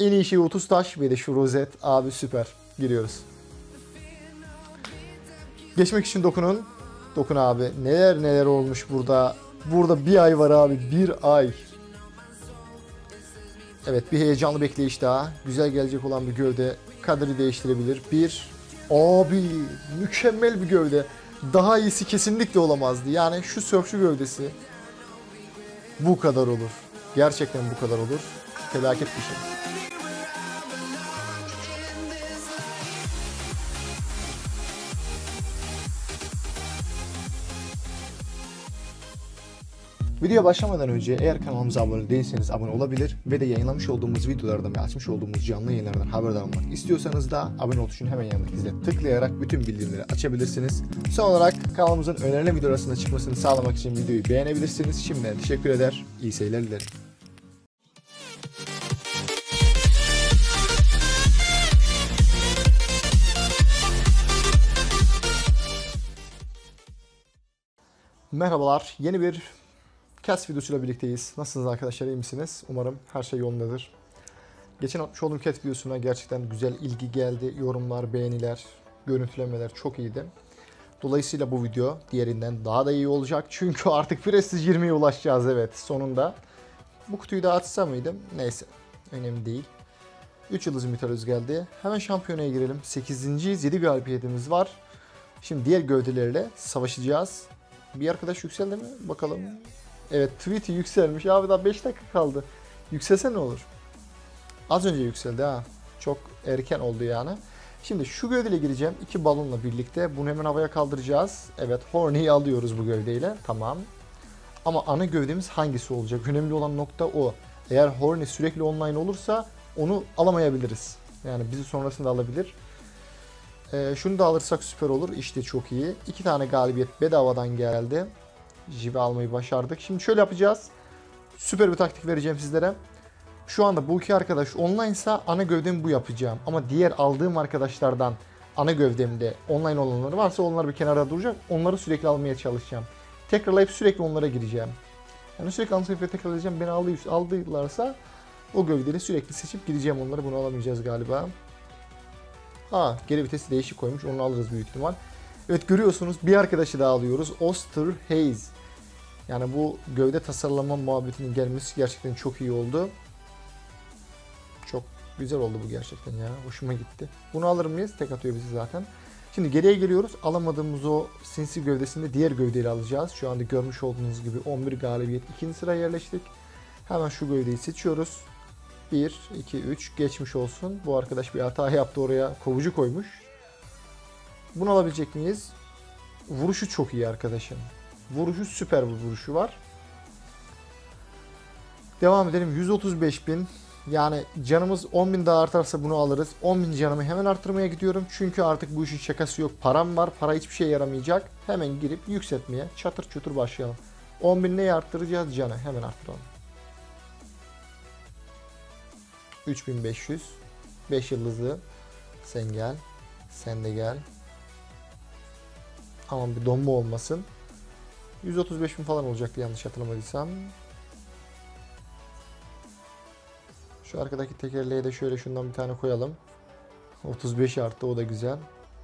En iyi şey 30 taş ve de şu rozet. Abi süper. Giriyoruz. Geçmek için dokunun. Dokun abi. Neler neler olmuş burada. Burada bir ay var abi. Bir ay. Evet, bir heyecanlı bekleyiş daha. Güzel gelecek olan bir gövde kadri değiştirebilir. Abi mükemmel bir gövde. Daha iyisi kesinlikle olamazdı. Yani şu sörfçü gövdesi bu kadar olur. Gerçekten bu kadar olur. Felaket bir şey. Videoya başlamadan önce eğer kanalımıza abone değilseniz abone olabilir ve de yayınlamış olduğumuz videolardan ve açmış olduğumuz canlı yayınlardan haberdar olmak istiyorsanız da abone ol tuşunu hemen yanındaki zile tıklayarak bütün bildirimleri açabilirsiniz. Son olarak kanalımızın önerilen video arasında çıkmasını sağlamak için videoyu beğenebilirsiniz. Şimdiden teşekkür eder, iyi seyirler dilerim. Merhabalar, yeni bir Cast videosuyla birlikteyiz. Nasılsınız arkadaşlar, iyi misiniz? Umarım her şey yolundadır. Geçen atmış olduğum Cast videosuna gerçekten güzel ilgi geldi. Yorumlar, beğeniler, görüntülemeler çok iyiydi. Dolayısıyla bu video diğerinden daha da iyi olacak. Çünkü artık Prestige 20'ye ulaşacağız, evet, sonunda. Bu kutuyu da açsam mıydım? Neyse, önemli değil. 3 yıldız mitoloji geldi. Hemen şampiyonaya girelim. 8. 7 galibiyetimiz var. Şimdi diğer gövdelerle savaşacağız. Bir arkadaş yükseldi mi? Bakalım. Evet, Tweety yükselmiş. Abi daha 5 dakika kaldı. Yükselse ne olur? Az önce yükseldi ha. Çok erken oldu yani. Şimdi şu gövdeyle gireceğim. 2 balonla birlikte. Bunu hemen havaya kaldıracağız. Evet, Horny'yi alıyoruz bu gövdeyle. Tamam. Ama ana gövdemiz hangisi olacak? Önemli olan nokta o. Eğer Horny sürekli online olursa onu alamayabiliriz. Yani bizi sonrasında alabilir. Şunu da alırsak süper olur. İşte çok iyi. 2 tane galibiyet bedavadan geldi. Jive almayı başardık. Şimdi şöyle yapacağız. Süper bir taktik vereceğim sizlere. Şu anda bu iki arkadaş online'sa ana gövdemi bu yapacağım. Ama diğer aldığım arkadaşlardan ana gövdemde online olanları varsa onlar bir kenara duracak. Onları sürekli almaya çalışacağım. Tekrarlayıp sürekli onlara gireceğim. Yani sürekli aynı sefer tekrar edeceğim. Beni aldılarsa o gövdeleri sürekli seçip gideceğim onları. Bunu alamayacağız galiba. Geri vitesi değişik koymuş. Onu alırız büyük ihtimal. Evet, görüyorsunuz bir arkadaşı daha alıyoruz. Osterhaze. Yani bu gövde tasarlama muhabbetinin gelmesi gerçekten çok iyi oldu. Çok güzel oldu bu gerçekten ya. Hoşuma gitti. Bunu alır mıyız? Tek atıyor bizi zaten. Şimdi geriye geliyoruz. Alamadığımız o sinsi gövdesini de diğer gövdeyle alacağız. Şu anda görmüş olduğunuz gibi 11 galibiyet 2. sıraya yerleştik. Hemen şu gövdeyi seçiyoruz. 1, 2, 3 geçmiş olsun. Bu arkadaş bir hata yaptı, oraya kovucu koymuş. Bunu alabilecek miyiz? Vuruşu çok iyi arkadaşın. Vuruşu süper bir vuruşu var. Devam edelim. 135.000. Yani canımız 10.000 daha artarsa bunu alırız. 10.000 canımı hemen arttırmaya gidiyorum. Çünkü artık bu işin şakası yok. Param var. Para hiçbir şeye yaramayacak. Hemen girip yükseltmeye çatır çutur başlayalım. 10.000 neyi arttıracağız? Canı. Hemen arttıralım. 3500. 5 yıldızlı. Sen gel. Sen de gel. Aman bir donma olmasın. 135.000 falan olacaktı yanlış hatırlamadıysam. Şu arkadaki tekerleğe de şöyle şundan bir tane koyalım. 35 arttı, o da güzel.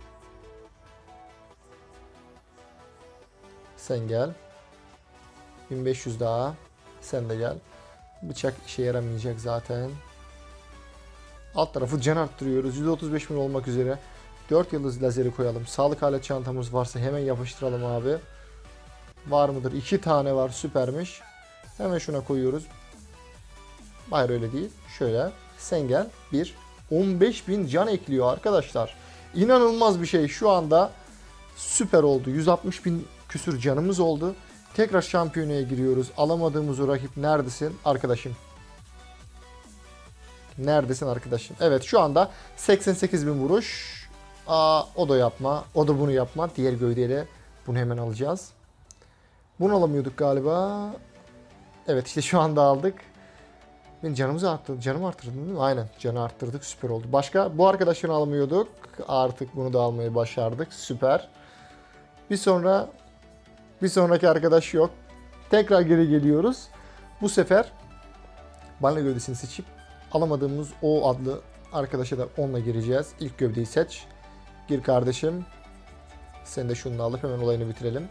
Sen gel. 1500 daha. Sen de gel. Bıçak işe yaramayacak zaten. Alt tarafı can arttırıyoruz. 135.000 olmak üzere. 4 yıldız lazeri koyalım. Sağlık alet çantamız varsa hemen yapıştıralım abi. Var mıdır? 2 tane var. Süpermiş. Hemen şuna koyuyoruz. Hayır, öyle değil. Şöyle. Sen gel. 15.000 can ekliyor arkadaşlar. İnanılmaz bir şey. Şu anda süper oldu. 160.000 küsür canımız oldu. Tekrar şampiyonaya giriyoruz. Alamadığımız o rakip neredesin arkadaşım? Neredesin arkadaşım? Evet, şu anda 88.000 vuruş. O da yapma. O da bunu yapma. Diğer gövdeyle bunu hemen alacağız. Bunu alamıyorduk galiba. Evet, işte şu anda aldık. Canımızı arttırdı. Canımı arttırdın değil mi? Aynen. Canı arttırdık. Süper oldu. Başka? Bu arkadaşını alamıyorduk. Artık bunu da almayı başardık. Süper. Bir sonraki arkadaş yok. Tekrar geri geliyoruz. Bu sefer balina gövdesini seçip Alamadığımız O adlı arkadaşa da onunla gireceğiz. İlk gövdeyi seç. Gir kardeşim. Sen de şunu alıp hemen olayını bitirelim.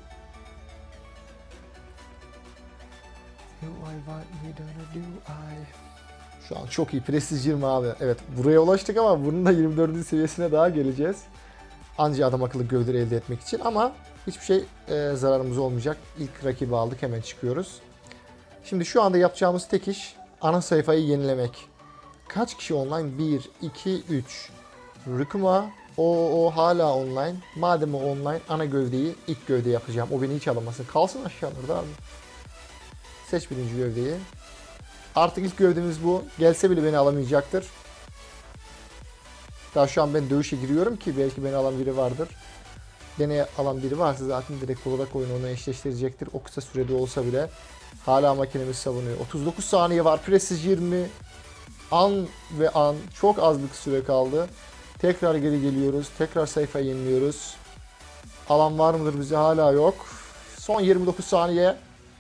Şu an çok iyi. Prestij 20 abi. Evet, buraya ulaştık ama bunun da 24. seviyesine daha geleceğiz. Anca adam akıllı gövdeleri elde etmek için ama hiçbir şey zararımız olmayacak. İlk rakibi aldık, hemen çıkıyoruz. Şimdi şu anda yapacağımız tek iş ana sayfayı yenilemek. Kaç kişi online? 1, 2, 3. Rükuma o hala online. Madem o online, ana gövdeyi ilk gövde yapacağım. O beni hiç alamasın. Kalsın aşağılarda abi. Seç birinci gövdeyi. Artık ilk gövdemiz bu. Gelse bile beni alamayacaktır. Daha şu an ben dövüşe giriyorum ki belki beni alan biri vardır. Beni alan biri varsa zaten direkt olarak oyunu ona eşleştirecektir. O kısa sürede olsa bile. Hala makinemiz savunuyor. 39 saniye var. Prestij 20. An ve an. Çok az bir süre kaldı. Tekrar geri geliyoruz. Tekrar sayfayı yeniliyoruz. Alan var mıdır bize? Hala yok. Son 29 saniye.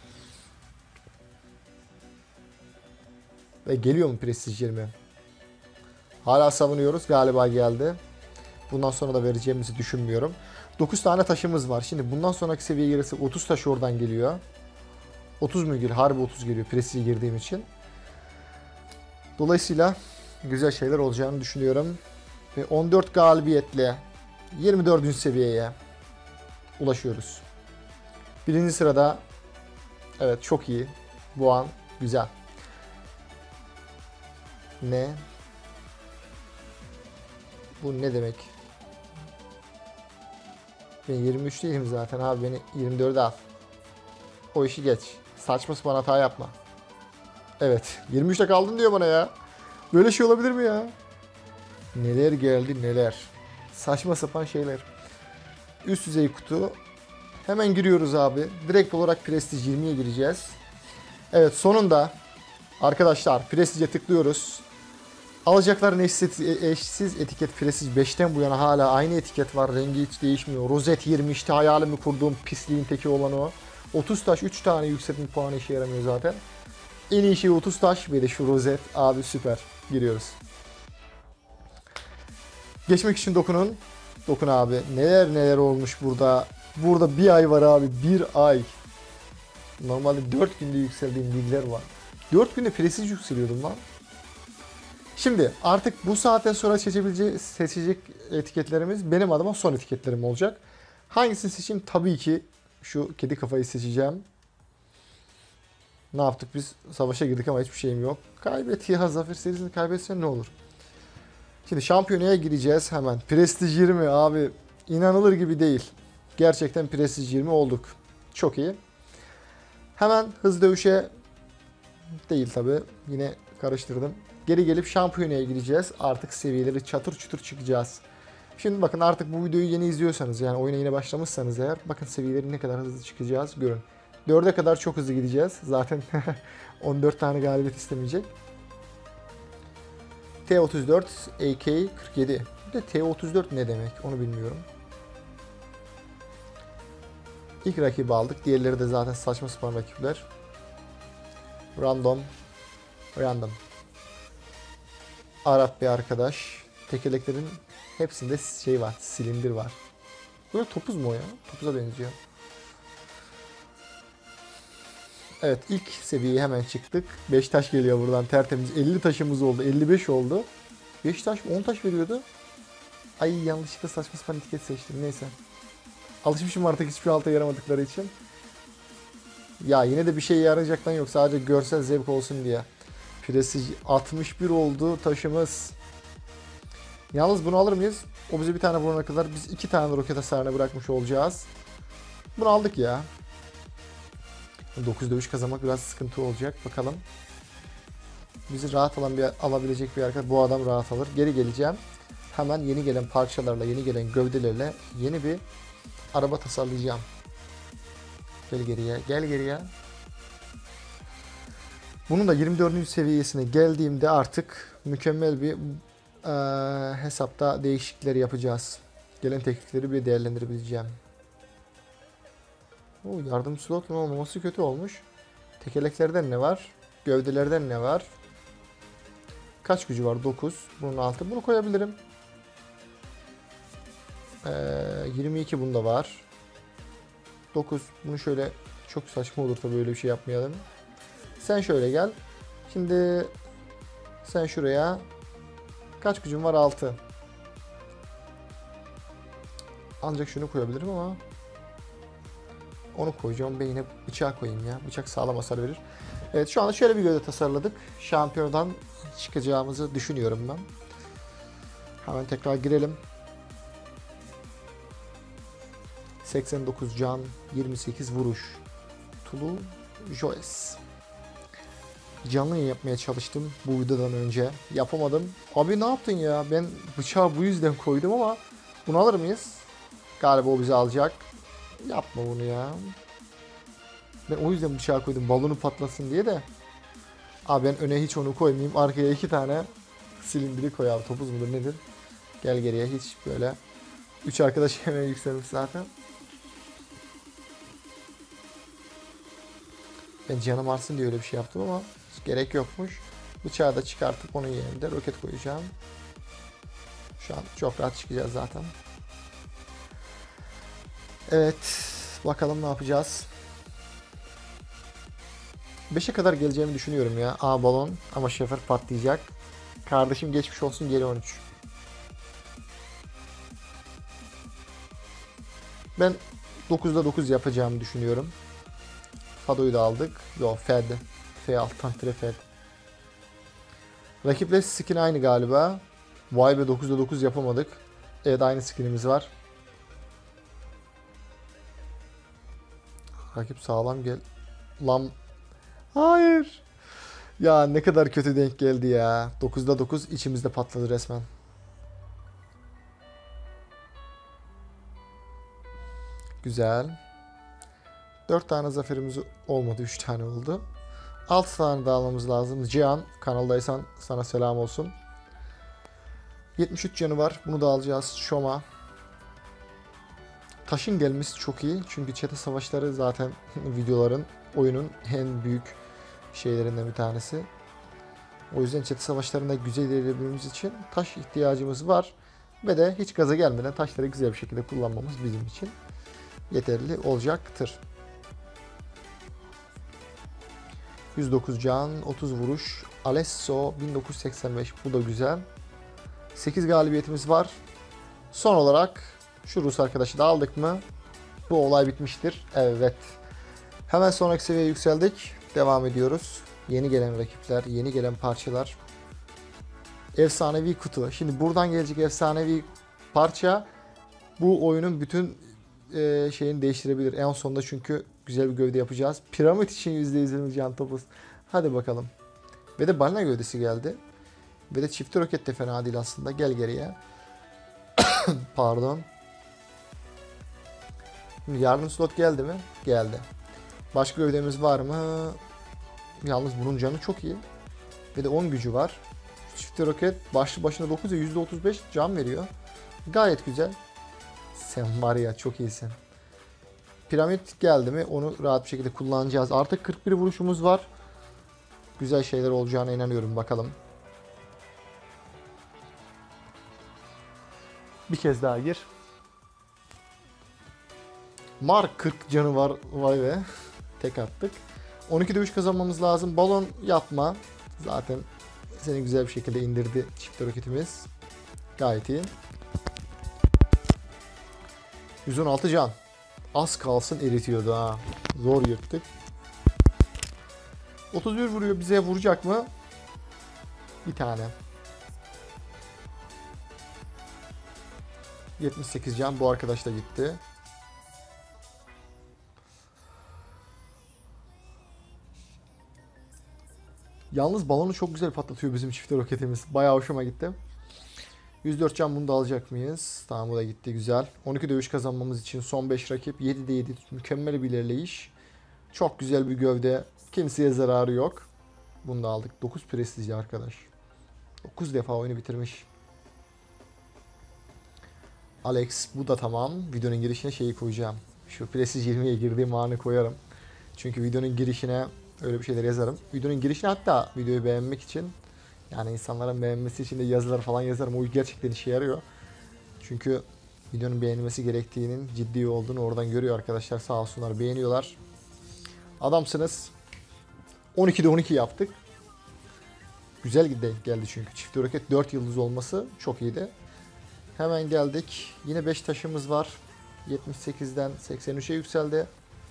Ve geliyor mu Prestij 20? Hala savunuyoruz. Galiba geldi. Bundan sonra da vereceğimizi düşünmüyorum. 9 tane taşımız var. Şimdi bundan sonraki seviyeye gelirse 30 taş oradan geliyor. 30 mu geliyor? Harbi 30 geliyor Prestij'e girdiğim için. Dolayısıyla güzel şeyler olacağını düşünüyorum. Ve 14 galibiyetle 24. seviyeye ulaşıyoruz. Birinci sırada, evet, çok iyi. Bu an güzel. Ne? Bu ne demek? Ben 23 değilim zaten abi, beni 24'e al. O işi geç. Saçma sapan hata yapma. Evet, 23'te kaldın diyor bana ya. Böyle şey olabilir mi ya? Neler geldi neler. Saçma sapan şeyler. Üst düzey kutu. Hemen giriyoruz abi. Direkt olarak Prestij 20'ye gireceğiz. Evet, sonunda arkadaşlar Prestij'e tıklıyoruz. Alacakların eşsiz etiket Prestij 5'ten bu yana hala aynı etiket var. Rengi hiç değişmiyor. Rozet 20 işte hayalimi kurduğum pisliğin teki olan o. 30 taş 3 tane yükseltme puanı işe yaramıyor zaten. En iyi şey 30 taş ve de şu rozet. Abi süper. Giriyoruz. Geçmek için dokunun. Dokun abi. Neler neler olmuş burada. Burada bir ay var abi. Bir ay. Normalde 4 günde yükseldiğim ligler var. 4 günde Prestij yükseliyordum lan. Şimdi artık bu saatten sonra seçecek etiketlerimiz benim adıma son etiketlerim olacak. Hangisini seçeyim? Tabii ki şu kedi kafayı seçeceğim. Ne yaptık biz? Savaşa girdik ama hiçbir şeyim yok. Kaybet ya, zafer serisini kaybetsen ne olur? Şimdi şampiyonaya gireceğiz hemen. Prestij 20 abi. İnanılır gibi değil. Gerçekten Prestij 20 olduk. Çok iyi. Hemen hız dövüşe değil tabi. Yine karıştırdım. Geri gelip şampiyonaya gireceğiz. Artık seviyeleri çatır çutur çıkacağız. Şimdi bakın, artık bu videoyu yeni izliyorsanız, yani oyuna yeni başlamışsanız eğer, bakın seviyeleri ne kadar hızlı çıkacağız görün. 4'e kadar çok hızlı gideceğiz. Zaten 14 tane galibiyet istemeyecek. T34, AK-47. Bir de T34 ne demek onu bilmiyorum. İlk rakibi aldık. Diğerleri de zaten saçma sapan rakipler. Random. Arap bir arkadaş. Tekerleklerin hepsinde şey var. Silindir var. Böyle topuz mu o ya? Topuza benziyor. Evet, ilk seviyeye hemen çıktık. 5 taş geliyor buradan tertemiz. 50 taşımız oldu. 55 oldu. 5 taş 10 taş veriyordu. Ay, yanlışlıkla saçma sapan etiket seçtim. Neyse. Alışmışım artık hiçbir alta yaramadıkları için. Ya yine de bir şey yarayacaktan yok. Sadece görsel zevk olsun diye. Prestij 61 oldu taşımız. Yalnız bunu alır mıyız? O bize bir tane vurana kadar biz 2 tane roket hasarına bırakmış olacağız. Bunu aldık ya. 9 dövüş kazanmak biraz sıkıntı olacak. Bakalım. Bizi rahat alabilecek bir arkadaş. Bu adam rahat alır. Geri geleceğim. Hemen yeni gelen parçalarla, yeni gelen gövdelerle yeni bir araba tasarlayacağım. Gel geriye, gel geriye. Bunun da 24. seviyesine geldiğimde artık mükemmel bir hesapta değişiklikleri yapacağız. Gelen teknikleri bir değerlendirebileceğim. Yardım slotun olmaması kötü olmuş. Tekerleklerden ne var? Gövdelerden ne var? Kaç gücü var? 9. Bunun 6. Bunu koyabilirim. 22 bunda var. 9. Bunu şöyle, çok saçma olur tabii, böyle bir şey yapmayalım. Sen şöyle gel. Şimdi sen şuraya. Kaç gücün var? 6. Ancak şunu koyabilirim ama onu koyacağım. Ben yine bıçağı koyayım ya. Bıçak sağlam hasar verir. Evet, şu anda şöyle bir gövde tasarladık. Şampiyondan çıkacağımızı düşünüyorum ben. Hemen tekrar girelim. 89 can, 28 vuruş. Tulu Joes. Canlı yayın yapmaya çalıştım bu videodan önce. Yapamadım. Abi ne yaptın ya? Ben bıçağı bu yüzden koydum ama bunu alır mıyız? Galiba o bizi alacak. Yapma bunu ya. Ben o yüzden bıçağı koydum. Balonu patlasın diye de. Abi ben öne hiç onu koymayayım. Arkaya 2 tane silindiri koy abi. Topuz mudur nedir? Gel geriye, hiç böyle. 3 arkadaş hemen yükselmiş zaten. Ben canım artsın diye öyle bir şey yaptım ama hiç gerek yokmuş. Bıçağı da çıkartıp onun yerine roket koyacağım. Şu an çok rahat çıkacağız zaten. Evet. Bakalım ne yapacağız. 5'e kadar geleceğimi düşünüyorum ya. A balon ama şoför patlayacak. Kardeşim geçmiş olsun, geri 13. Ben 9'da 9 yapacağımı düşünüyorum. Fado'yu da aldık. Yo, Fed. F alttan tire Fed. Rakiple skin aynı galiba. Vay be, 9'da 9 yapamadık. Evet, aynı skinimiz var. Rakip sağlam gel. Lan. Hayır. Ya ne kadar kötü denk geldi ya. 9'da 9 içimizde patladı resmen. Güzel. 4 tane zaferimiz olmadı. 3 tane oldu. 6 tane daha almamız lazım. Cihan, kanaldaysan sana selam olsun. 73 canı var. Bunu da alacağız. Şoma. Taşın gelmesi çok iyi. Çünkü çete savaşları zaten videoların, oyunun en büyük şeylerinden bir tanesi. O yüzden çete savaşlarında güzel ilerleyebilmemiz için taş ihtiyacımız var. Ve de hiç gaza gelmeden taşları güzel bir şekilde kullanmamız bizim için yeterli olacaktır. 109 can, 30 vuruş. Alesso 1985. Bu da güzel. 8 galibiyetimiz var. Son olarak şu Rus arkadaşı da aldık mı bu olay bitmiştir. Evet. Hemen sonraki seviyeye yükseldik. Devam ediyoruz. Yeni gelen rakipler, yeni gelen parçalar. Efsanevi kutu. Şimdi buradan gelecek efsanevi parça bu oyunun bütün şeyini değiştirebilir. En sonunda çünkü güzel bir gövde yapacağız. Piramit için %120 can topuz. Hadi bakalım. Ve de balina gövdesi geldi. Ve de çift roket de fena değil aslında. Gel geriye. Pardon. Şimdi yardım slot geldi mi? Geldi. Başka gövdemiz var mı? Yalnız bunun canı çok iyi. Ve de 10 gücü var. Çift roket başlı başına 9 ve %35 can veriyor. Gayet güzel. Sen var ya, çok iyisin. Piramit geldi mi onu rahat bir şekilde kullanacağız. Artık 41 vuruşumuz var. Güzel şeyler olacağına inanıyorum, bakalım. Bir kez daha gir. Mark 40 canı var. Vay be. Tek attık. 12'de 3 kazanmamız lazım. Balon yapma. Zaten seni güzel bir şekilde indirdi çift roketimiz. Gayet iyi. 116 can. Az kalsın eritiyordu ha. Zor yırttık. 31 vuruyor. Bize vuracak mı? Bir tane. 78 can. Bu arkadaş da gitti. Yalnız balonu çok güzel patlatıyor bizim çift roketimiz. Bayağı hoşuma gitti. 104 can, bunu da alacak mıyız? Tamam, bu da gitti, güzel. 12 dövüş kazanmamız için son 5 rakip. 7'de 7 mükemmel bir ilerleyiş. Çok güzel bir gövde. Kimseye zararı yok. Bunu da aldık. 9 prestijli arkadaş. 9 defa oyunu bitirmiş. Alex, bu da tamam. Videonun girişine şeyi koyacağım. Şu prestij 20'ye girdiğim anı koyarım. Çünkü videonun girişine öyle bir şeyler yazarım. Videonun girişine, hatta videoyu beğenmek için Yani insanların beğenmesi için de yazılar falan yazarım. O gerçekten işe yarıyor. Çünkü videonun beğenilmesi gerektiğinin ciddi olduğunu oradan görüyor arkadaşlar. Sağ olsunlar, beğeniyorlar. Adamsınız. 12'de 12 yaptık. Güzel denk geldi çünkü. Çift roket 4 yıldız olması çok iyiydi. Hemen geldik. Yine 5 taşımız var. 78'den 83'e yükseldi.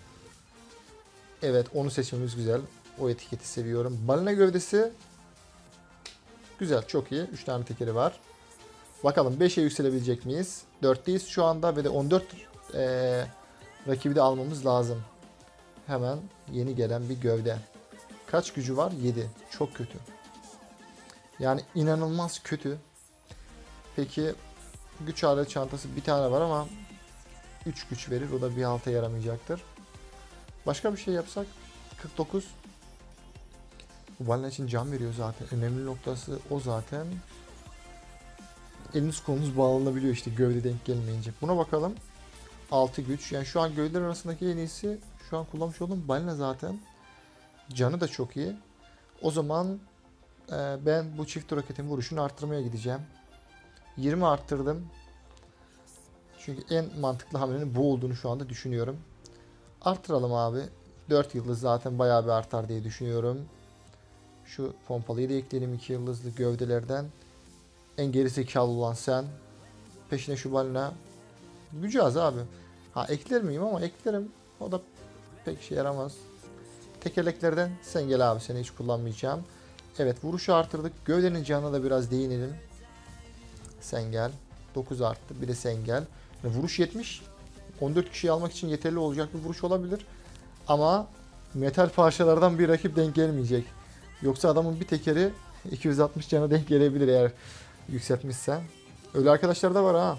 Evet, onu seçmemiz güzel. O etiketi seviyorum. Balina gövdesi güzel, çok iyi. 3 tane tekeri var. Bakalım 5'e yükselebilecek miyiz? 4'teyiz şu anda ve de 14 rakibi de almamız lazım. Hemen yeni gelen bir gövde. Kaç gücü var? 7. Çok kötü. Yani inanılmaz kötü. Peki güç alet çantası bir tane var ama 3 güç verir. O da bir halta yaramayacaktır. Başka bir şey yapsak 49. Bu balina için can veriyor zaten. Önemli noktası o zaten. Eliniz kolunuz bağlanabiliyor işte gövde denk gelmeyince. Buna bakalım. 6 güç. Yani şu an gövdeler arasındaki en iyisi şu an kullanmış olduğum balina zaten. Canı da çok iyi. O zaman ben bu çift roketin vuruşunu arttırmaya gideceğim. 20 arttırdım. Çünkü en mantıklı hamlenin bu olduğunu şu anda düşünüyorum. Arttıralım abi. 4 yıldız zaten bayağı bir artar diye düşünüyorum. Şu pompalıyı da ekleyelim 2 yıldızlı gövdelerden. En gerizekalı olan sen. Peşine şu balina. Gücü az abi. Ha, ekler miyim ama eklerim. O da pek işe yaramaz. Tekerleklerden sen gel abi, seni hiç kullanmayacağım. Evet, vuruşu artırdık. Gövdenin canına da biraz değinelim. Sen gel. 9 arttı. Bir de sen gel. Vuruş 70. 14 kişiyi almak için yeterli olacak bir vuruş olabilir. Ama metal parçalardan bir rakip denk gelmeyecek. Yoksa adamın bir tekeri 260 cana denk gelebilir eğer yükseltmişsen. Öyle arkadaşlar da var ha.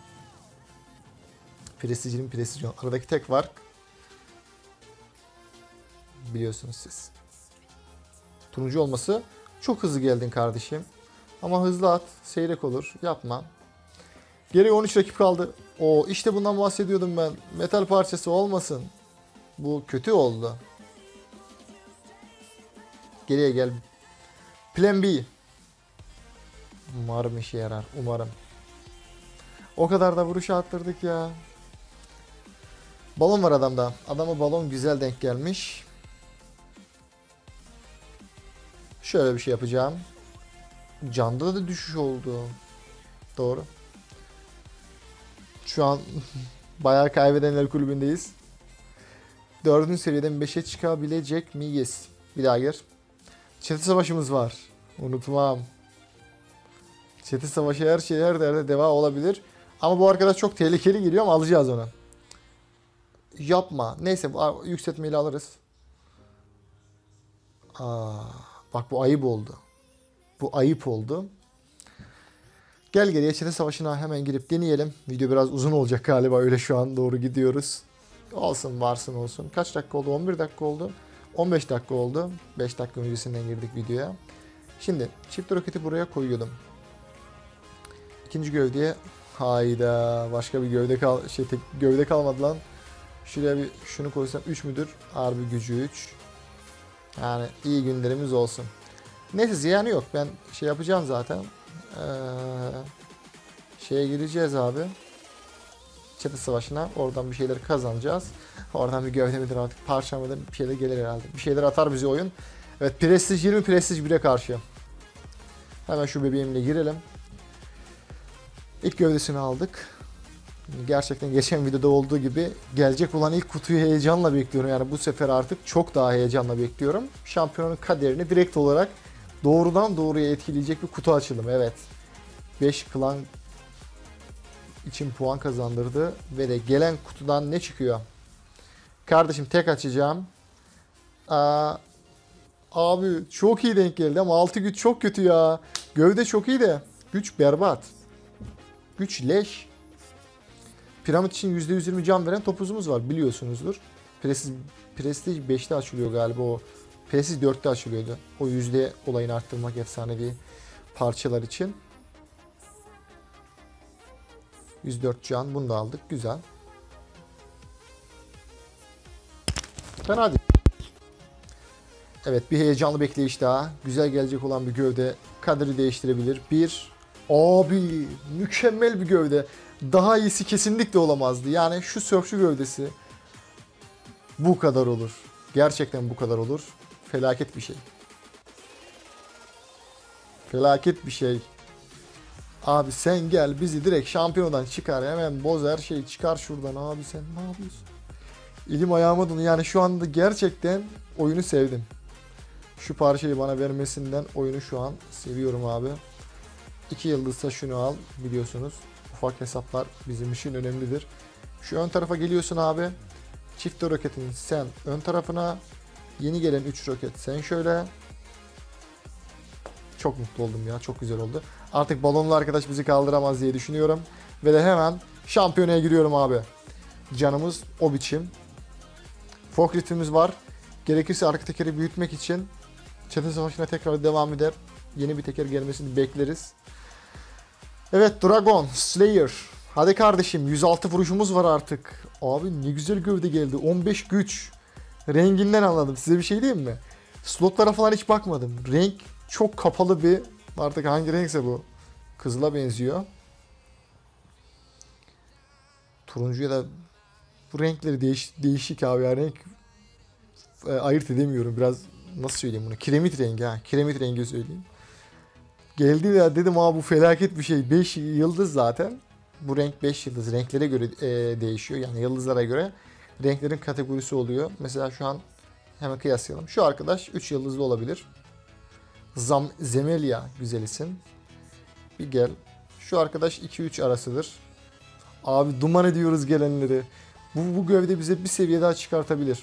Prestijinin prestiji. Aradaki tek fark biliyorsunuz siz. Turuncu olması. Çok hızlı geldin kardeşim. Ama hızlı at. Seyrek olur. Yapma. Geriye 13 rakip kaldı. O işte bundan bahsediyordum ben. Metal parçası olmasın. Bu kötü oldu. Geriye gel. Plan B. Umarım işe yarar. Umarım. O kadar da vuruş attırdık ya. Balon var adamda. Adama balon güzel denk gelmiş. Şöyle bir şey yapacağım. Canda da düşüş oldu. Doğru. Şu an bayağı kaybedenler kulübündeyiz. 4. seviyeden 5'e çıkabilecek miyiz? Bir daha gir. Çete savaşımız var. Unutmam. Çete savaşı her şey her derde deva olabilir. Ama bu arkadaş çok tehlikeli geliyor ama alacağız onu. Yapma. Neyse, bu yükseltmeyle alırız. Bak bu ayıp oldu. Bu ayıp oldu. Gel geriye çete savaşına hemen girip deneyelim. Video biraz uzun olacak galiba, öyle şu an doğru gidiyoruz. Olsun, varsın olsun. Kaç dakika oldu? 11 dakika oldu. 15 dakika oldu. 5 dakika öncesinden girdik videoya. Şimdi çift roketi buraya koyuyordum. İkinci gövdeye hayda başka bir gövde gövde kalmadı lan. Şuraya bir şunu koysam 3 müdür? Harbi gücü 3. Yani iyi günlerimiz olsun. Neyse, ziyanı yok. Ben şey yapacağım zaten. Şeye gireceğiz abi. Çatı savaşına. Oradan bir şeyler kazanacağız. Oradan bir gövde midir artık, parça mıdır, bir şeyler gelir herhalde. Bir şeyler atar bize oyun. Evet, prestij 20, prestij 1'e karşı. Hemen şu bebeğimle girelim. İlk gövdesini aldık. Gerçekten geçen videoda olduğu gibi gelecek olan ilk kutuyu heyecanla bekliyorum. Yani bu sefer artık çok daha heyecanla bekliyorum. Şampiyonun kaderini direkt olarak doğrudan doğruya etkileyecek bir kutu açılımı. Evet. 5 klan için puan kazandırdı. Ve de gelen kutudan ne çıkıyor? Kardeşim tek açacağım. Abi çok iyi denk geldi ama 6 güç çok kötü ya. Gövde çok iyi de güç berbat. Güç leş. Piramit için %120 can veren topuzumuz var, biliyorsunuzdur. Prestij 5'te açılıyor galiba o. Prestij 4'te açılıyordu. O yüzde olayını arttırmak efsanevi parçalar için. 104 can, bunu da aldık. Güzel. Fena değil. Evet, bir heyecanlı bekleyiş daha. Güzel gelecek olan bir gövde kadri değiştirebilir. Abi mükemmel bir gövde. Daha iyisi kesinlikle olamazdı. Yani şu sörfçü gövdesi bu kadar olur. Gerçekten bu kadar olur. Felaket bir şey. Felaket bir şey. Abi sen gel bizi direkt şampiyonadan çıkar. Hemen boz her şeyi çıkar şuradan. Abi sen ne yapıyorsun? Elim ayağıma donu. Yani şu anda gerçekten oyunu sevdim. Şu parçayı bana vermesinden oyunu şu an seviyorum abi. 2 yıldızsa şunu al biliyorsunuz. Ufak hesaplar bizim için önemlidir. Şu ön tarafa geliyorsun abi. Çift roketin sen ön tarafına. Yeni gelen 3 roket sen şöyle. Çok mutlu oldum ya. Çok güzel oldu. Artık balonlu arkadaş bizi kaldıramaz diye düşünüyorum. Ve de hemen şampiyonaya giriyorum abi. Canımız o biçim. Forklift'imiz var. Gerekirse arka tekeri büyütmek için çete savaşına tekrar devam eder. Yeni bir teker gelmesini bekleriz. Evet, Dragon Slayer. Hadi kardeşim, 106 vuruşumuz var artık. Abi ne güzel gövde geldi. 15 güç. Renginden anladım. Size bir şey diyeyim mi? Slotlara falan hiç bakmadım. Renk çok kapalı bir, artık hangi renkse bu. Kızıla benziyor. Turuncuya da bu renkleri değişik abi ya. Renk ayırt edemiyorum. Biraz nasıl söyleyeyim bunu? Kiremit rengi ha. Kiremit rengi söyleyeyim. Geldi ya, dedim abi bu felaket bir şey. 5 yıldız zaten. Bu renk 5 yıldız. Renklere göre değişiyor. Yani yıldızlara göre renklerin kategorisi oluyor. Mesela şu an hemen kıyaslayalım. Şu arkadaş 3 yıldızlı olabilir. Zemelia güzel isim. Bir gel. Şu arkadaş 2-3 arasıdır. Abi duman ediyoruz gelenleri. Bu gövde bize bir seviye daha çıkartabilir.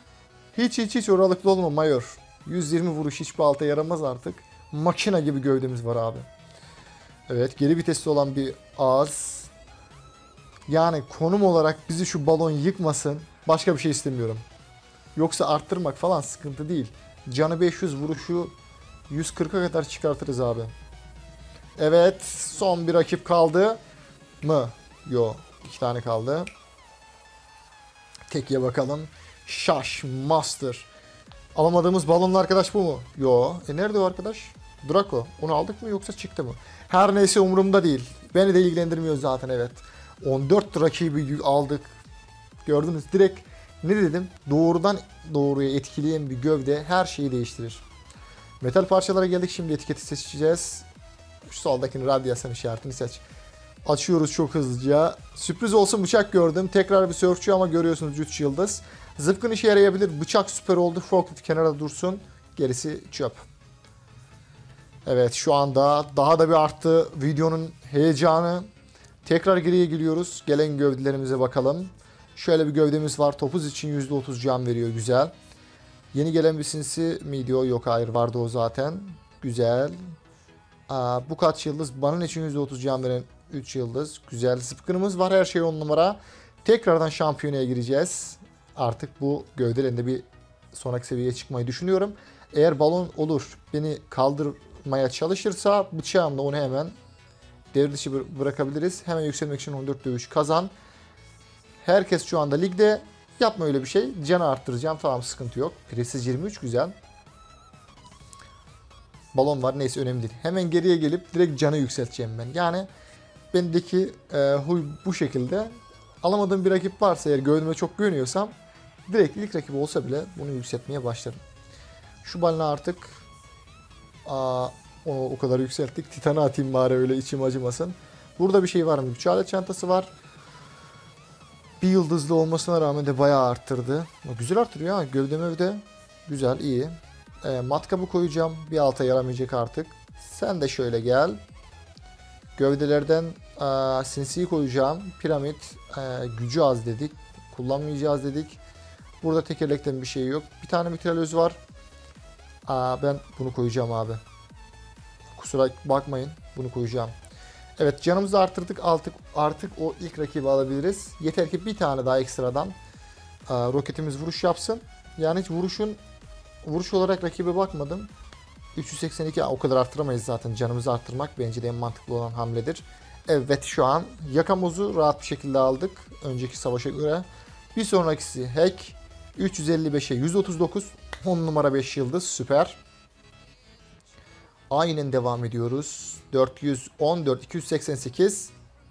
Hiç oralıklı olma Mayor. 120 vuruş hiçbir alta yaramaz artık. Makina gibi gövdemiz var abi. Evet, geri vitesli olan bir ağız. Yani konum olarak bizi şu balon yıkmasın. Başka bir şey istemiyorum. Yoksa arttırmak falan sıkıntı değil. Canı 500, vuruşu 140'a kadar çıkartırız abi. Evet, son bir rakip kaldı mı? Yo, 2 tane kaldı. Tekiye bakalım. Şaş Master. Alamadığımız balonlu arkadaş bu mu? Yo. Nerede o arkadaş? Draco. Onu aldık mı yoksa çıktı mı? Her neyse umurumda değil. Beni de ilgilendirmiyor zaten, evet. 14 rakibi aldık. Gördünüz direkt ne dedim? Doğrudan doğruya etkileyen bir gövde her şeyi değiştirir. Metal parçalara geldik, şimdi etiketi seçeceğiz. Şu soldakini radyasyon işaretini seç. Açıyoruz çok hızlıca. Sürpriz olsun, bıçak gördüm. Tekrar bir sörfçü ama görüyorsunuz 3 yıldız. Zıpkın işe yarayabilir. Bıçak süper oldu. Forklift kenara dursun. Gerisi çöp. Evet, şu anda daha da bir arttı videonun heyecanı. Tekrar geriye giriyoruz. Gelen gövdelerimize bakalım. Şöyle bir gövdemiz var. Topuz için %30 can veriyor. Güzel. Yeni gelen bir sinsi miydi o? Yok, hayır, vardı o zaten. Güzel. Bu kaç yıldız? Banın için %30 can veren 3 yıldız. Güzel. Zıpkınımız var. Her şey 10 numara. Tekrardan şampiyonaya gireceğiz. Artık bu gövdelerinde bir sonraki seviyeye çıkmayı düşünüyorum. Eğer balon olur, beni kaldırmaya çalışırsa bıçağımla onu hemen devre dışı bırakabiliriz. Hemen yükselmek için 14 dövüş kazan. Herkes şu anda ligde. Yapma öyle bir şey. Canı arttıracağım. Tamam, sıkıntı yok. Prestij 23 güzel. Balon var. Neyse, önemli değil. Hemen geriye gelip direkt canı yükselteceğim ben. Yani bendeki huy bu şekilde. Alamadığım bir rakip varsa, eğer gövdeme çok güveniyorsam direkt ilk rakip olsa bile bunu yükseltmeye başlarım. Şu balina artık onu o kadar yükselttik. Titan'a atayım bari, öyle içim acımasın. Burada bir şey var mı? Bir alet çantası var. Bir yıldızlı olmasına rağmen de bayağı arttırdı. Güzel arttırıyor ha. Gövdeme güzel, iyi. Matkabı koyacağım. Bir alta yaramayacak artık. Sen de şöyle gel. Gövdelerden sinsiyi koyacağım. Piramit gücü az dedik. Kullanmayacağız dedik. Burada tekerlekten bir şey yok. Bir tane mitralöz var. Ben bunu koyacağım abi. Kusura bakmayın. Bunu koyacağım. Evet, canımızı arttırdık. Artık o ilk rakibi alabiliriz. Yeter ki bir tane daha ekstradan roketimiz vuruş yapsın. Yani hiç vuruş olarak rakibe bakmadım. 382 o kadar arttıramayız zaten. Canımızı arttırmak bence de en mantıklı olan hamledir. Evet, şu an Yakamoz'u rahat bir şekilde aldık. Önceki savaşa göre. Bir sonrakisi Hack 355'e 139. 10 numara 5 yıldız süper. Aynen devam ediyoruz. 414 288.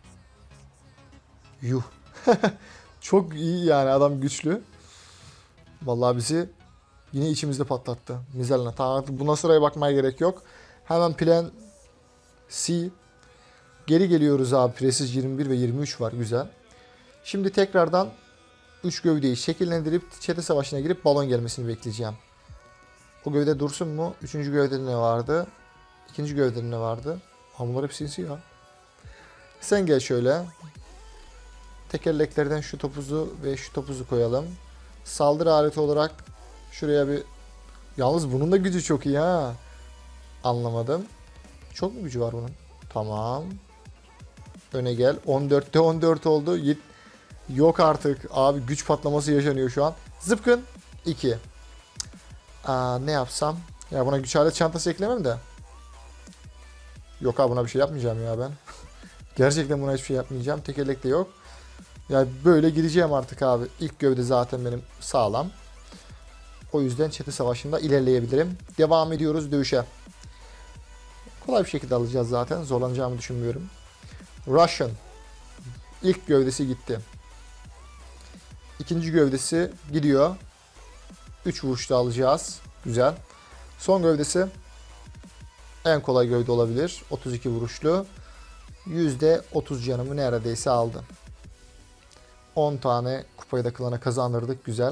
Yuh. Çok iyi yani, adam güçlü. Vallahi bizi yine içimizde patlattı. Mizelna. Tamam, buna sıraya bakmaya gerek yok. Hemen plan C. Geri geliyoruz abi. Prestij 21 ve 23 var. Güzel. Şimdi tekrardan 3 gövdeyi şekillendirip çete savaşına girip balon gelmesini bekleyeceğim. O gövde dursun mu? 3. gövdede ne vardı? 2. gövdede ne vardı? Bunlar hep sinsi ya. Sen gel şöyle. Tekerleklerden şu topuzu ve şu topuzu koyalım. Saldırı aleti olarak şuraya bir... Yalnız bunun da gücü çok iyi ha. Anlamadım. Çok mu gücü var bunun? Tamam. Öne gel. 14'te 14 oldu. Yok artık. Abi güç patlaması yaşanıyor şu an. Zıpkın. 2. Ne yapsam? Ya buna güç alet çantası eklemem de. Yok abi, buna bir şey yapmayacağım ya ben. Gerçekten buna hiçbir şey yapmayacağım. Tekerlek de yok. Ya böyle gideceğim artık abi. İlk gövde zaten benim sağlam. O yüzden çete savaşında ilerleyebilirim. Devam ediyoruz dövüşe. Kolay bir şekilde alacağız zaten. Zorlanacağımı düşünmüyorum. Russian. İlk gövdesi gitti. İkinci gövdesi gidiyor. 3 vuruşta alacağız. Güzel. Son gövdesi en kolay gövde olabilir. 32 vuruşlu. %30 canımı neredeyse aldı. 10 tane kupayı da klana kazandırdık. Güzel.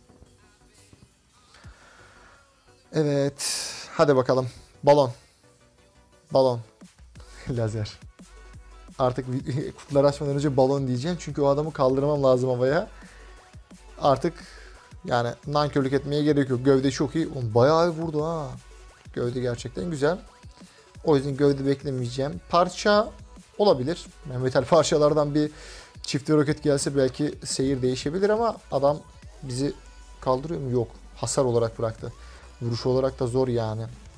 Evet. Hadi bakalım. Balon. Balon. Lazer. Artık kutuları açmadan önce balon diyeceğim. Çünkü o adamı kaldırmam lazım havaya. Artık yani nankörlük etmeye gerek yok. Gövde çok iyi. Bayağı vurdu ha. Gövde gerçekten güzel. O yüzden gövde beklemeyeceğim. Parça olabilir. Yani metal parçalardan bir çift roket gelse belki seyir değişebilir ama adam bizi kaldırıyor mu? Yok. Hasar olarak bıraktı. Vuruş olarak da zor yani.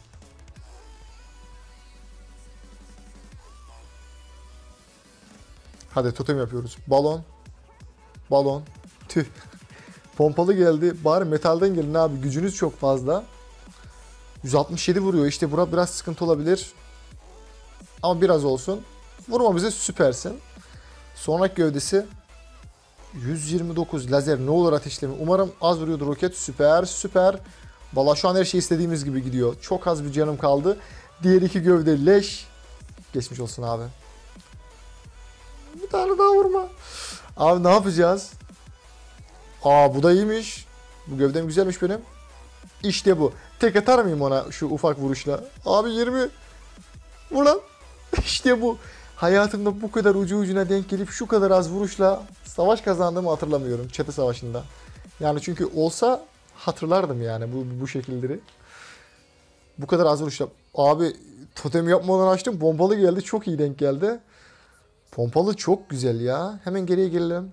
Hadi totem yapıyoruz. Balon. Balon. Tüh. Pompalı geldi. Bari metalden gelin abi. Gücünüz çok fazla. 167 vuruyor. İşte bura biraz sıkıntı olabilir. Ama biraz olsun. Vurma bize, süpersin. Sonraki gövdesi 129 lazer, ne olur ateşleme. Umarım az vuruyordur roket. Süper süper. Valla şu an her şey istediğimiz gibi gidiyor. Çok az bir canım kaldı. Diğer iki gövde leş. Geçmiş olsun abi. Bir tane daha vurma. Abi ne yapacağız? Bu da iyiymiş. Bu gövdem güzelmiş benim. İşte bu. Tek atar mıyım ona şu ufak vuruşla? Abi 20. Vur lan. İşte bu. Hayatımda bu kadar ucu ucuna denk gelip şu kadar az vuruşla savaş kazandığımı hatırlamıyorum çete savaşında. Yani çünkü olsa hatırlardım yani bu şekilleri. Bu kadar az vuruşla. Abi totem yapmadan açtım. Pompalı geldi. Çok iyi denk geldi. Pompalı çok güzel ya. Hemen geriye gelelim.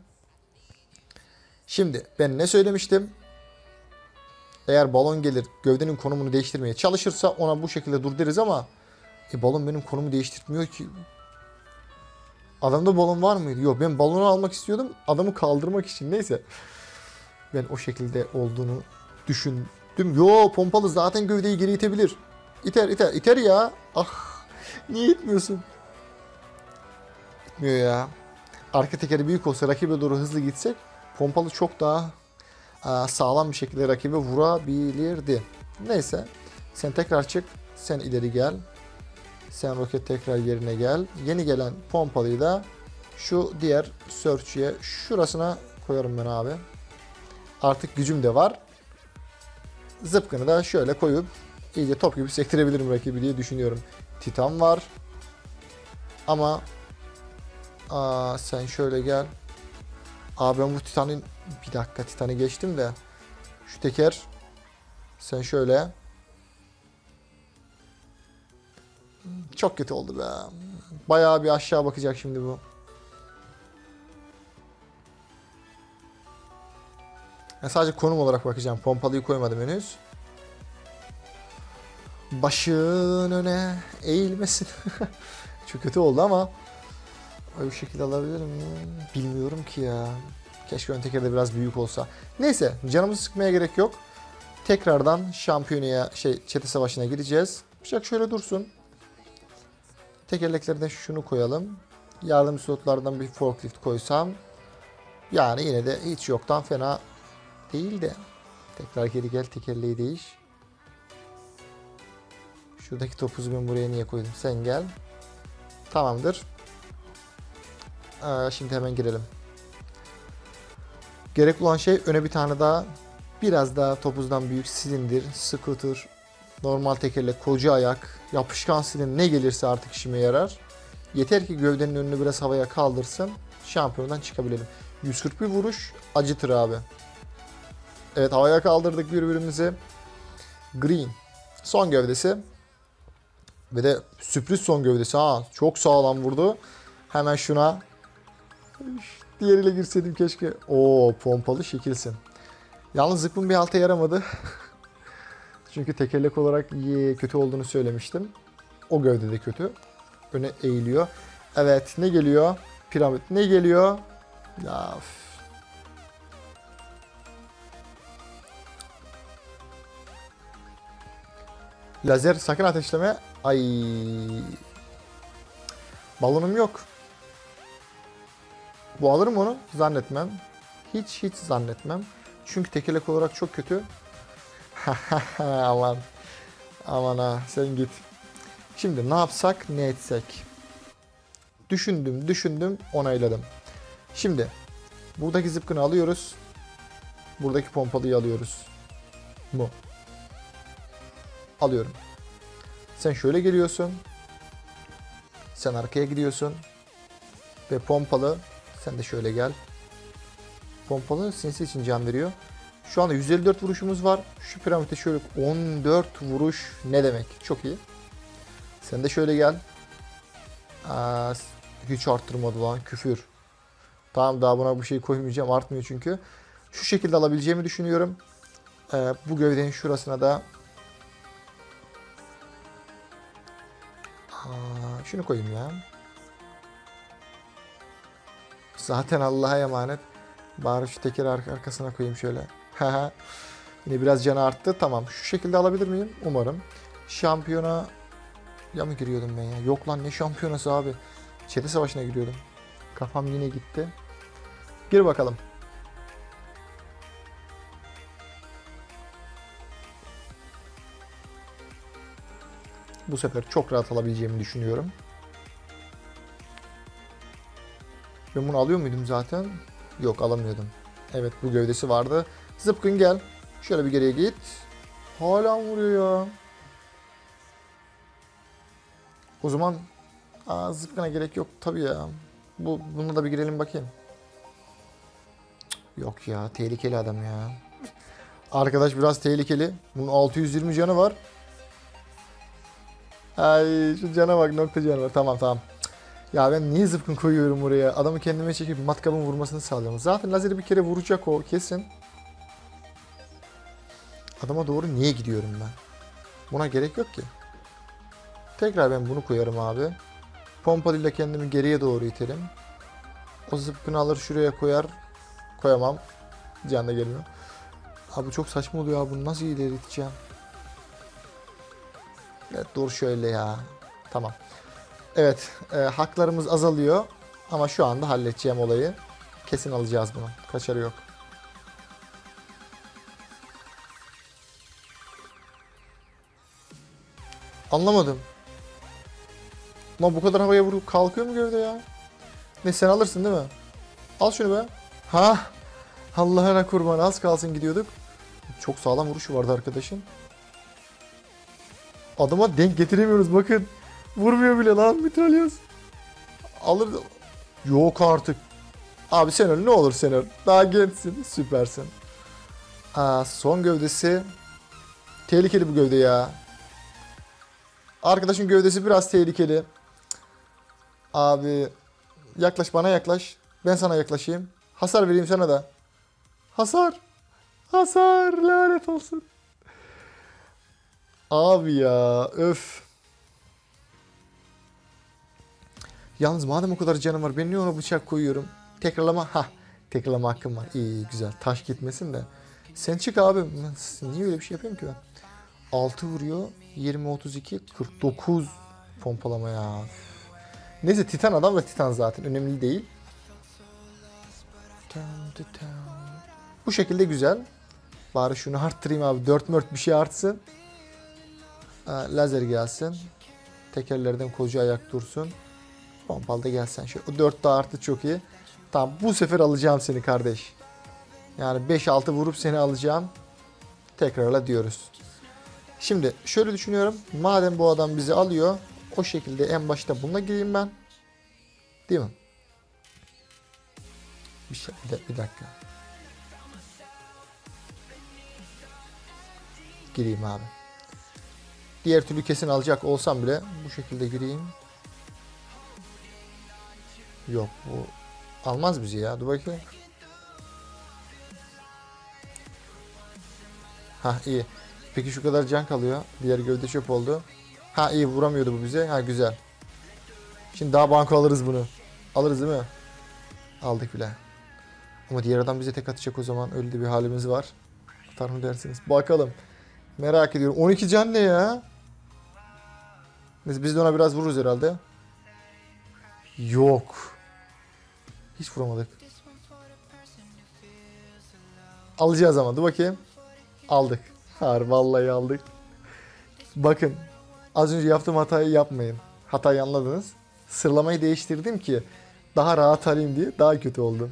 Şimdi ben ne söylemiştim? Eğer balon gelir gövdenin konumunu değiştirmeye çalışırsa ona bu şekilde dur deriz ama balon benim konumu değiştirmiyor ki. Adamda balon var mıydı? Yok, ben balonu almak istiyordum. Adamı kaldırmak için. Neyse. Ben o şekilde olduğunu düşündüm. Yo, pompalı zaten gövdeyi geri itebilir. İter iter. İter ya. Ah. Niye itmiyorsun? İtmiyor ya. Arka tekeri büyük olsa rakibe doğru hızlı gitsek pompalı çok daha sağlam bir şekilde rakibe vurabilirdi. Neyse. Sen tekrar çık. Sen ileri gel. Sen roket tekrar yerine gel. Yeni gelen pompalıyı da şu diğer search'ye şurasına koyarım ben abi. Artık gücüm de var. Zıpkını da şöyle koyup iyice top gibi sektirebilirim rakibi diye düşünüyorum. Titan var. Ama sen şöyle gel. Ben bu Titan'ın bir dakika, Titan'ı geçtim de şu teker, sen şöyle. Çok kötü oldu be. Bayağı bir aşağı bakacak şimdi bu. Sadece konum olarak bakacağım. Pompalıyı koymadım henüz. Başın öne eğilmesin. Çok kötü oldu ama bu şekilde alabilir miyim? Bilmiyorum ki ya. Keşke ön teker de biraz büyük olsa. Neyse, canımızı sıkmaya gerek yok. Tekrardan şampiyonaya çete savaşına gireceğiz. Bıçak şöyle dursun. Tekerleklerden şunu koyalım. Yardım slotlardan bir forklift koysam. Yani yine de hiç yoktan fena değil de. Tekrar geri gel, tekerleği değiş. Şuradaki topuzu ben buraya niye koydum? Sen gel. Tamamdır. Şimdi hemen girelim. Gerek olan şey öne bir tane daha, biraz daha topuzdan büyük silindir, scooter, normal tekerlek, koca ayak, yapışkan silindir, ne gelirse artık işime yarar. Yeter ki gövdenin önünü biraz havaya kaldırsın. Şampiyondan çıkabilelim. 141 vuruş acıtır abi. Evet, havaya kaldırdık birbirimizi. Green. Son gövdesi. Ve de sürpriz son gövdesi. Ha, çok sağlam vurdu. Hemen şuna. Diğeriyle girseydim keşke. Oo, pompalı şekilsin. Yalnız zıpkın bir alta yaramadı. Çünkü tekerlek olarak kötü olduğunu söylemiştim. O gövde de kötü. Öne eğiliyor. Evet, ne geliyor? Piramit ne geliyor? Ya. Lazer sakın ateşleme. Ay. Balonum yok. Bu alır mı onu? Zannetmem. Hiç zannetmem. Çünkü tekerlek olarak çok kötü. Aman. Aman ha, sen git. Şimdi ne yapsak, ne etsek? Düşündüm, onayladım. Şimdi buradaki zıpkını alıyoruz. Buradaki pompalıyı alıyoruz. Mu. Alıyorum. Sen şöyle geliyorsun. Sen arkaya gidiyorsun. Ve pompalı. Sen de şöyle gel. Pompalı sinsi için can veriyor. Şu anda 154 vuruşumuz var. Şu piramide şöyle 14 vuruş ne demek? Çok iyi. Sen de şöyle gel. Hiç arttırmadı lan, küfür. Tamam, daha buna bir şey koymayacağım, artmıyor çünkü. Şu şekilde alabileceğimi düşünüyorum. Bu gövdenin şurasına da şunu koyayım ya. Zaten Allah'a emanet. Bari şu tekeri arkasına koyayım şöyle. Yine biraz canı arttı. Tamam. Şu şekilde alabilir miyim? Umarım. Şampiyona ya mı giriyordum ben ya? Yok lan, ne şampiyonası abi. Çete savaşına giriyordum. Kafam yine gitti. Gir bakalım. Bu sefer çok rahat alabileceğimi düşünüyorum. Ben bunu alıyor muydum zaten? Yok, alamıyordum. Evet, bu gövdesi vardı. Zıpkın gel. Şöyle bir geriye git. Hala vuruyor ya. O zaman zıpkına gerek yok tabii ya. Buna da bir girelim bakayım. Yok ya, tehlikeli adam ya. Arkadaş biraz tehlikeli. Bunun 620 canı var. Ay, şu cana bak, nokta canı var. Tamam. Ya ben niye zıpkın koyuyorum buraya? Adamı kendime çekip matkabın vurmasını sağlıyorum. Zaten lazeri bir kere vuracak o kesin. Adama doğru niye gidiyorum ben? Buna gerek yok ki. Tekrar ben bunu koyarım abi. Pompalıyla kendimi geriye doğru iterim. O zıpkını alır şuraya koyar. Koyamam. Can da gelmiyor. Abi çok saçma oluyor abi. Bunu nasıl ileri iteceğim? Evet, dur şöyle ya. Tamam. Evet. Haklarımız azalıyor. Ama şu anda halledeceğim olayı. Kesin alacağız bunu. Kaçarı yok. Anlamadım. Ama bu kadar havaya vurup kalkıyor mu gövde ya? Ne, sen alırsın değil mi? Al şunu be. Ha, Allah'ına kurban, az kalsın gidiyorduk. Çok sağlam vuruşu vardı arkadaşın. Adama denk getiremiyoruz bakın. Vurmuyor bile lan, mitralyoz. Alır. Yok artık. Abi sen öl, ne olur sen öl. Daha gençsin, süpersin. Son gövdesi. Tehlikeli bu gövde ya. Arkadaşın gövdesi biraz tehlikeli. Abi yaklaş, bana yaklaş. Ben sana yaklaşayım. Hasar vereyim sana da. Hasar. Hasar, lanet olsun. Abi ya, öf. Yalnız madem o kadar canım var, ben niye ona bıçak koyuyorum? Tekrarlama, tekrarlama hakkım var. İyi, güzel. Taş gitmesin de. Sen çık abi. Niye öyle bir şey yapıyorum ki ben? 6 vuruyor. 20, 32, 49 pompalama ya. Neyse Titan adam ve Titan zaten. Önemli değil. Bu şekilde güzel. Bari şunu arttırayım abi. 4 bir şey artsın. Lazer gelsin. Tekerlerden koca ayak dursun. Pompalı da gelsen. Şöyle. O 4 daha arttı, çok iyi. Tamam, bu sefer alacağım seni kardeş. Yani 5-6 vurup seni alacağım. Tekrarla diyoruz. Şimdi şöyle düşünüyorum. Madem bu adam bizi alıyor, o şekilde en başta bununla gireyim ben. Değil mi? Bir dakika. Gireyim abi. Diğer türlü kesin alacak olsam bile bu şekilde gireyim. Yok, bu almaz bizi ya. Dur bakayım. Ha iyi. Peki şu kadar can kalıyor. Diğer gövde çöp oldu. Ha iyi, vuramıyordu bu bize. Ha güzel. Şimdi daha banko alırız bunu. Alırız değil mi? Aldık bile. Ama diğer adam bize tek atacak o zaman. Öyle de bir halimiz var. Atar mı dersiniz? Bakalım. Merak ediyorum. 12 can ne ya? Biz de ona biraz vururuz herhalde. Yok. Hiç vuramadık. Alacağız ama. Dur bakayım. Aldık. Vallahi aldık. Bakın. Az önce yaptığım hatayı yapmayın. Hatayı anladınız. Sıralamayı değiştirdim ki daha rahat alayım diye. Daha kötü oldu.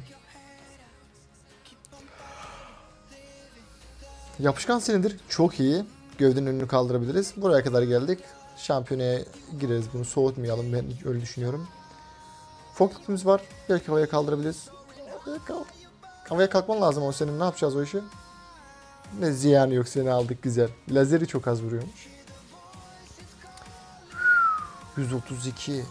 Yapışkan silindir çok iyi. Gövdenin önünü kaldırabiliriz. Buraya kadar geldik. Şampiyonaya gireriz. Bunu soğutmayalım. Ben öyle düşünüyorum. Forkliftimiz var. Belki havaya kaldırabiliriz. Havaya kalkman lazım o senin. Ne yapacağız o işi? Ne ziyanı yok, seni aldık güzel. Lazeri çok az vuruyormuş. 132.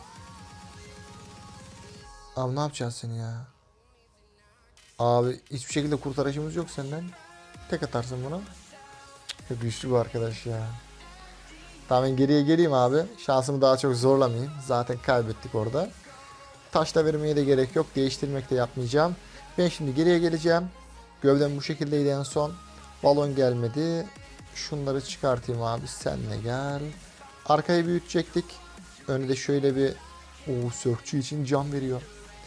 Abi ne yapacağız seni ya? Abi hiçbir şekilde kurtarışımız yok senden. Tek atarsın buna. Çok güçlü bu arkadaş ya. Tamam, ben geriye geleyim abi. Şansımı daha çok zorlamayayım. Zaten kaybettik orada. Taş da vermeye de gerek yok. Değiştirmek de yapmayacağım. Ben şimdi geriye geleceğim. Gövdem bu şekildeydi en son. Balon gelmedi. Şunları çıkartayım abi. Senle gel. Arkayı büyütecektik. Önü de şöyle bir... Sörkçü için can veriyor.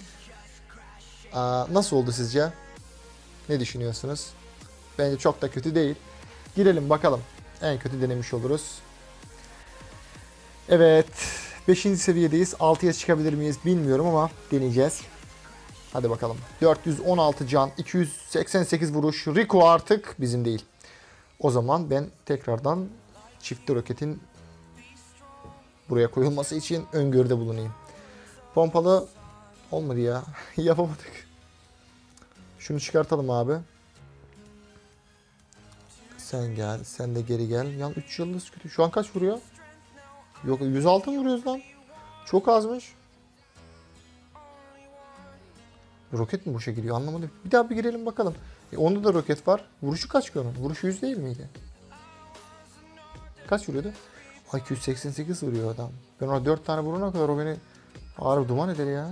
Nasıl oldu sizce? Ne düşünüyorsunuz? Bence çok da kötü değil. Girelim bakalım. En kötü denemiş oluruz. Evet. 5. seviyedeyiz. 6'ya çıkabilir miyiz bilmiyorum ama deneyeceğiz. Hadi bakalım. 416 can, 288 vuruş. Rico artık bizim değil. O zaman ben tekrardan çiftli roketin buraya koyulması için öngörüde bulunayım. Pompalı olmadı ya. Yapamadık. Şunu çıkartalım abi. Sen gel. Sen de geri gel. Yan 3 yıldız kötü. Şu an kaç vuruyor? Yok, 106 mı vuruyoruz lan? Çok azmış. Roket mi boşa giriyor anlamadım. Bir daha bir girelim bakalım. Onda da roket var. Vuruşu kaç ki onun? Vuruşu 100 değil miydi? Kaç vuruyordu? Ay 288 vuruyor adam. Ben ona 4 tane vurana kadar o beni ağır duman eder ya.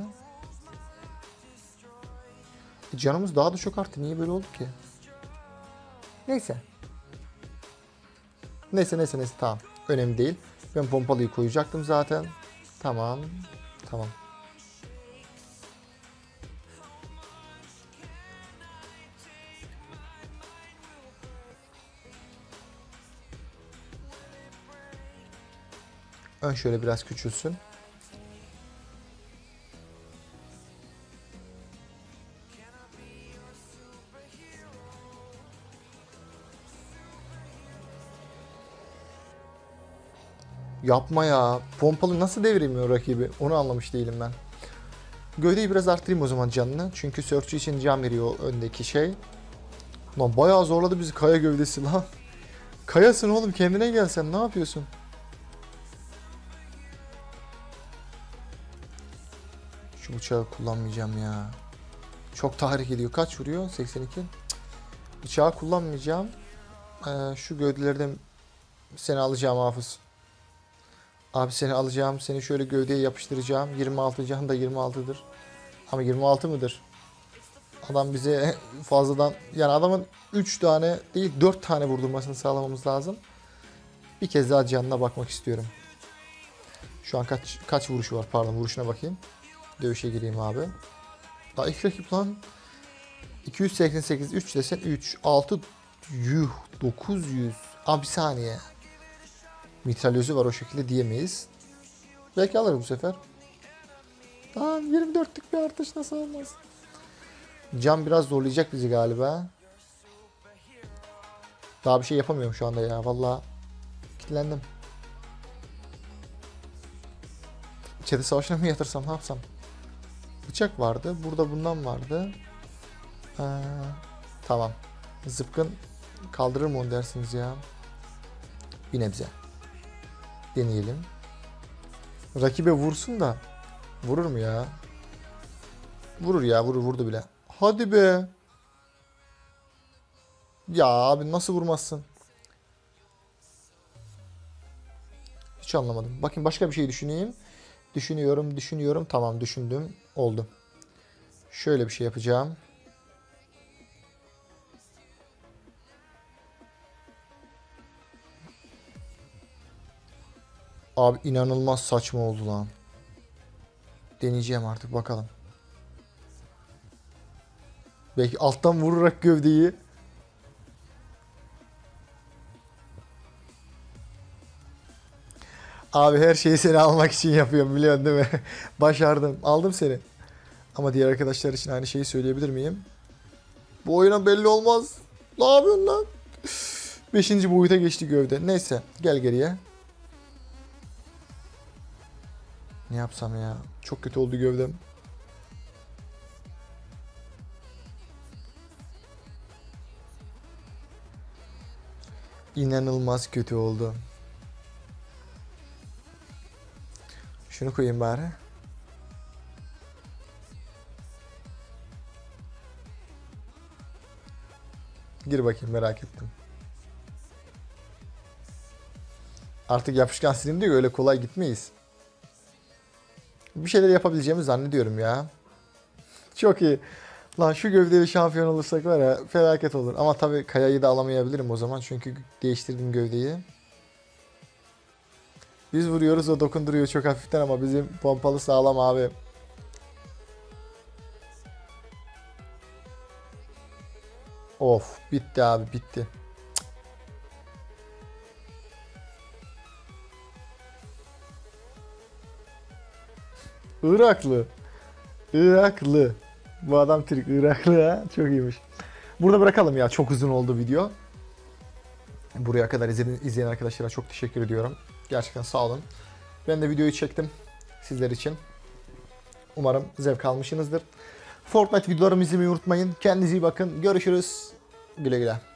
Canımız daha da çok arttı. Niye böyle oldu ki? Neyse. Neyse tamam. Önemli değil. Ben pompalıyı koyacaktım zaten. Tamam. Tamam. Ön şöyle biraz küçülsün. Yapma ya. Pompalı nasıl deviremiyor rakibi? Onu anlamış değilim ben. Gövdeyi biraz arttırayım o zaman canını. Çünkü sörfçü için can veriyor öndeki şey. Lan bayağı zorladı bizi kaya gövdesi lan. Kayasın oğlum, kendine gelsen ne yapıyorsun? Şu bıçağı kullanmayacağım ya. Çok tahrik ediyor. Kaç vuruyor? 82. Cık. Bıçağı kullanmayacağım. Şu gövdelerden seni alacağım Hafız. Abi seni alacağım. Seni şöyle gövdeye yapıştıracağım. 26 can da 26'dır. Ama 26 mıdır? Adam bize fazladan, yani adamın 3 tane değil 4 tane vurdurmasını sağlamamız lazım. Bir kez daha canına bakmak istiyorum. Şu an kaç vuruşu var, pardon, vuruşuna bakayım. Dövüşe gireyim abi. Daha ilk rakip lan. 288, 3 desen 3, 6, yuh, 900. Abi bir saniye. Mitralyözü var, o şekilde diyemeyiz. Belki alır bu sefer. Tamam, 24'lük bir artış nasıl olmaz. Can biraz zorlayacak bizi galiba. Daha bir şey yapamıyorum şu anda ya. Vallahi kilitlendim. Çete savaşına mı yatırsam, ne yapsam? Bıçak vardı. Burada bundan vardı. Tamam. Zıpkın kaldırır mı onu dersiniz ya? Bir nebze. Deneyelim. Rakibe vursun da. Vurur mu ya? Vurur ya. Vurdu bile. Hadi be. Ya abi nasıl vurmazsın? Hiç anlamadım. Bakın başka bir şey düşüneyim. Düşünüyorum. Tamam, düşündüm. Oldu. Şöyle bir şey yapacağım. Abi inanılmaz saçma oldu lan. Deneyeceğim artık, bakalım. Belki alttan vurarak gövdeyi. Abi her şeyi seni almak için yapıyorum, biliyorsun değil mi? Başardım. Aldım seni. Ama diğer arkadaşlar için aynı şeyi söyleyebilir miyim? Bu oyuna belli olmaz. Ne yapıyorsun lan? 5. boyuta geçti gövde. Neyse, gel geriye. Ne yapsam ya? Çok kötü oldu gövdem. İnanılmaz kötü oldu. Şunu koyayım bari. Gir bakayım, merak ettim. Artık yapışkan silim diyor, öyle kolay gitmeyiz. Bir şeyler yapabileceğimi zannediyorum ya. Çok iyi. Lan şu gövdeyle şampiyon olursak var ya, felaket olur. Ama tabii Kaya'yı da alamayabilirim o zaman. Çünkü değiştirdim gövdeyi. Biz vuruyoruz, o dokunduruyor çok hafiften ama bizim pompalı sağlam abi. Of, bitti abi, bitti. Iraklı. Iraklı. Bu adam Türk, Iraklı ha. Çok iyiymiş. Burada bırakalım ya. Çok uzun oldu video. Buraya kadar izleyen arkadaşlara çok teşekkür ediyorum. Gerçekten sağ olun. Ben de videoyu çektim sizler için. Umarım zevk almışsınızdır. Fortnite videolarımı izlemeyi unutmayın. Kendinize iyi bakın. Görüşürüz. Güle güle.